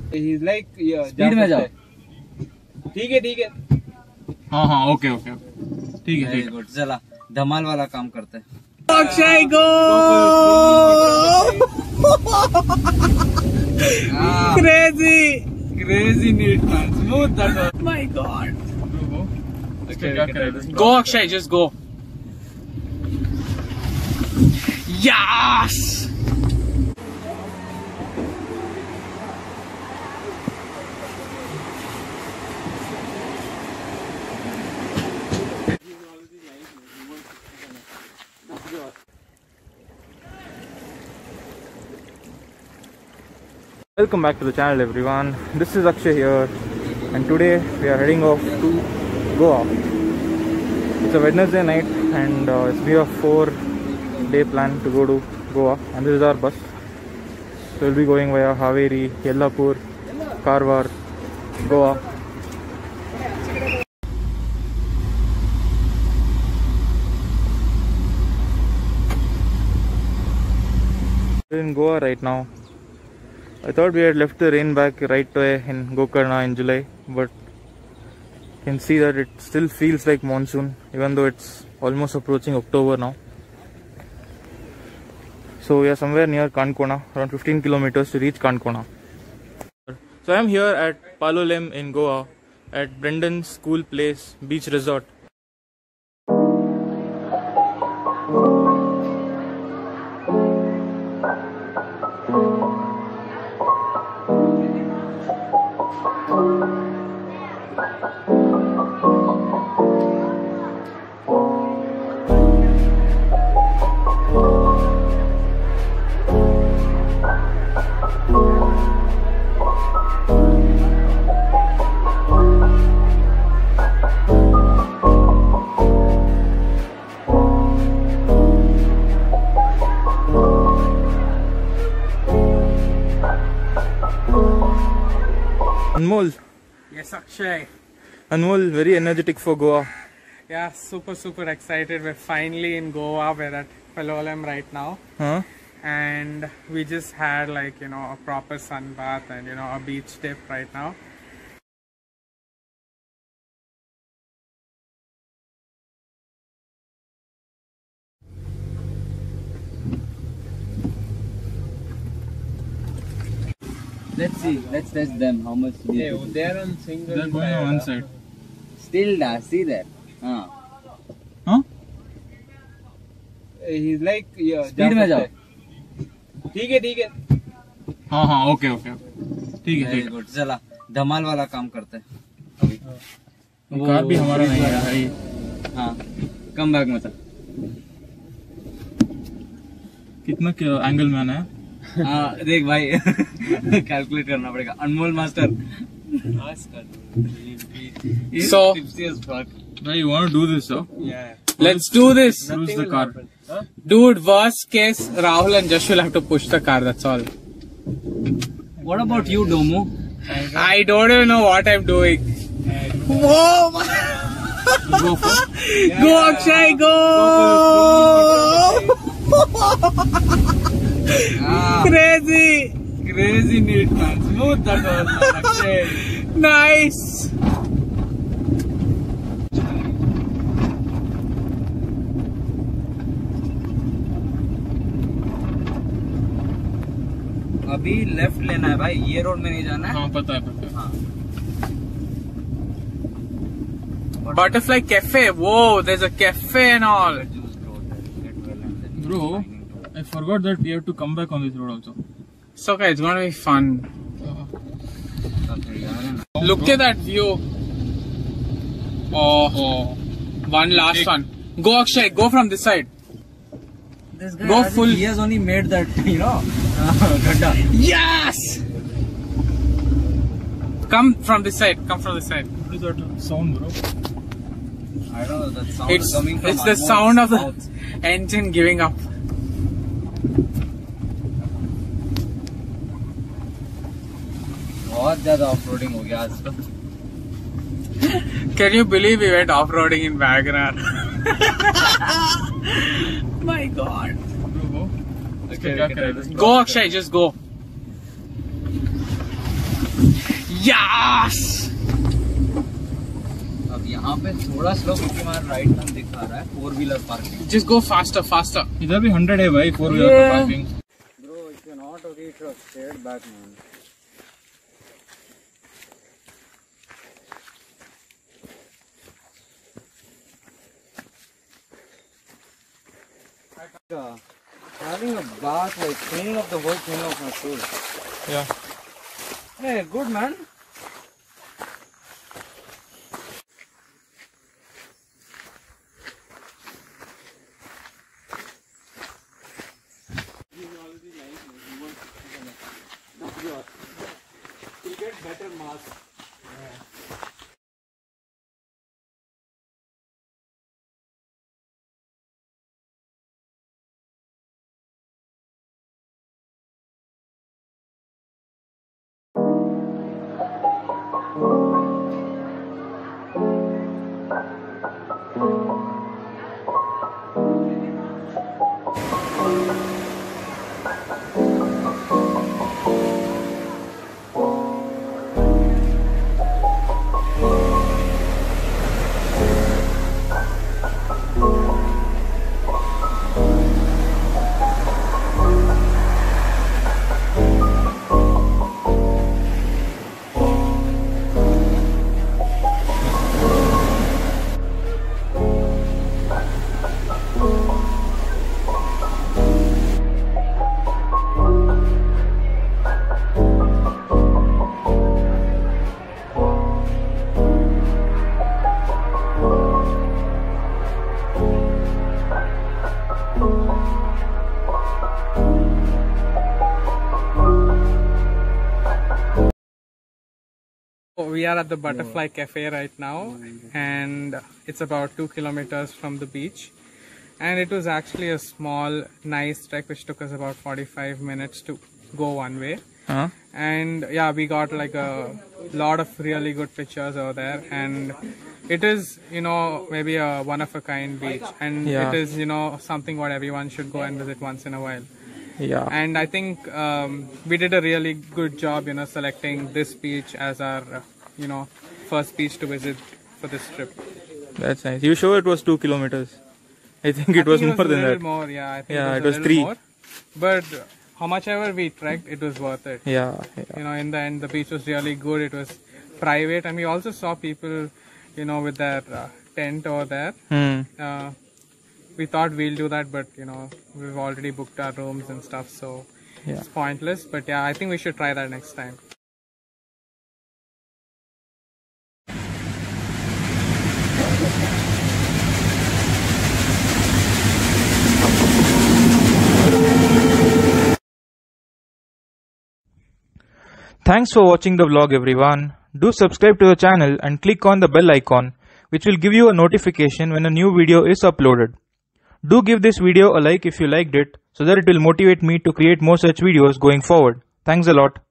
He's like speed में जाओ। ठीक है। हाँ हाँ ओके ठीक है। Very good. चला धमाल वाला काम करते हैं। Akshay go. Crazy neat man. Smooth that was. My God. Okay, Go Akshay, just go. Yes. Welcome back to the channel everyone. This is Akshay here and today we are heading off to Goa. It's a Wednesday night and it's been a 4-day plan to go to Goa and this is our bus. So we'll be going via Haveri, Yellapur, Karwar, Goa. We're in Goa right now. I thought we had left the rain back right away in Gokarna in July, but you can see that it still feels like monsoon even though it's almost approaching October now. So we are somewhere near Kankona, around 15 kilometers to reach Kankona. So I am here at Palolem in Goa at Brendan's School Place Beach Resort. Anmol. Yes, Akshay. Anmol, very energetic for Goa. Yeah, super excited. We're finally in Goa. We're at Palolem right now. Huh? And we just had like, a proper sun bath and, a beach dip right now. Let's see. Let's test them. How much? Hey, they're on single. They're going on one side. Still, see there. Huh? He's like speed में जाओ। ठीक है। हाँ हाँ okay ठीक है। Very good. चला धमाल वाला काम करते हैं। कार भी हमारा नहीं है भाई। हाँ कम बैक में था। कितना एंगल में आना है? हाँ देख भाई कैलकुलेट करना पड़ेगा। Anmol master So, tipsy as fuck. Bhai, you want to do this, so? Yeah. Let's do this. Nothing Lose the will car. happen. Huh? Dude, worst case, Rahul and Josh will have to push the car, that's all. What about you, Domo? I don't even know what I'm doing. Whoa! Go for it. Go, Akshay, go! Crazy neat man. Smooth that was. Akshay. Nice! अभी left लेना है भाई, ये road में नहीं जाना है। हाँ पता है। हाँ। Butterfly Cafe. Whoa, there's a cafe and all. Bro, I forgot that we have to come back on this road also. It's okay, it's gonna be fun. Look at that view. Oh, one last one. Go Akshay, go from this side. This guy Go full. He has only made that, gadda. Yes! Come from this side. Come from this side. What is that sound, bro? I don't know, that sound is coming from It's the Anmol's sound of the mouth. engine giving up. बहुत ज्यादा off-roading हो गया आज तो। Can you believe we went off-roading in Wagoner? My God. Okay, Go Akshay, just go. Yes! अब यहाँ पे थोड़ा स्लो क्योंकि हमारा राइट टर्न दिखा रहा है four wheeler parking. Just go faster, faster. इधर भी 100 है भाई 4-व्हीलर का parking. Bro, if you're not okay, you should have stayed back, man. Having a bath, like cleaning up the whole thing of my shoes. Yeah. Hey, good man. You'll get better marks. We are at the Butterfly Cafe right now, and it's about 2 kilometers from the beach. And it was actually a small, nice trek which took us about 45 minutes to go one way. And yeah, we got like a lot of really good pictures over there, and it is, you know, maybe a one-of-a-kind beach, and it is, you know, something what everyone should go and visit once in a while. Yeah. And I think we did a really good job, you know, selecting this beach as our, you know, first beach to visit for this trip. That's nice. You sure it was 2 kilometers? I think it was more than that. More, yeah. I think Yeah, it was 3. More. But how much ever we trekked, it was worth it. Yeah, You know, in the end, the beach was really good. It was private, and we also saw people, you know, with their tent over there. We thought we'll do that, but you know, we've already booked our rooms and stuff, so it's pointless. But yeah, I think we should try that next time. Thanks for watching the vlog, everyone. Do subscribe to the channel and click on the bell icon, which will give you a notification when a new video is uploaded. Do give this video a like if you liked it, so that it will motivate me to create more such videos going forward. Thanks a lot.